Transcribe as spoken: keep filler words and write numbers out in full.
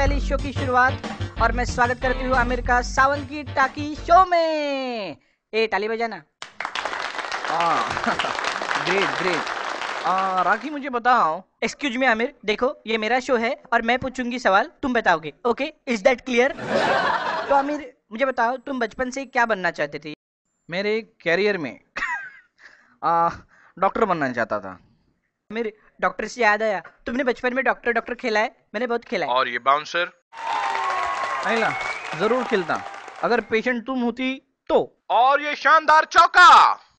वाली शो की शुरुआत और मैं स्वागत करती हूँ आमिर का सावन की टाकी शो में। ए ताली बजाना। Great great. राखी मुझे बताओ। एक्सक्यूज मी आमिर, देखो ये मेरा शो है और मैं पूछूंगी सवाल, तुम बताओगे। Okay, is that clear? तो आमिर मुझे बताओ, तुम बचपन से क्या बनना चाहते थे? मेरे कैरियर में डॉक्टर बनना चाहता था। आमिर डॉक्टर से याद आया, तुमने बचपन में डॉक्टर डॉक्टर खेला है? मैंने बहुत खेला है। और ये बाउंसर अहिला जरूर खेलता अगर पेशेंट तुम होती तो। और ये शानदार चौका।